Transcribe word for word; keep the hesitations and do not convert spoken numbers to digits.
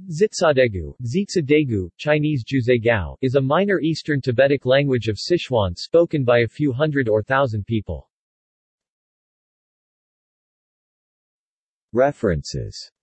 Zitsadegu, Zitsadegu, Chinese Juzegao, is a minor Eastern Tibetic language of Sichuan spoken by a few hundred or thousand people. References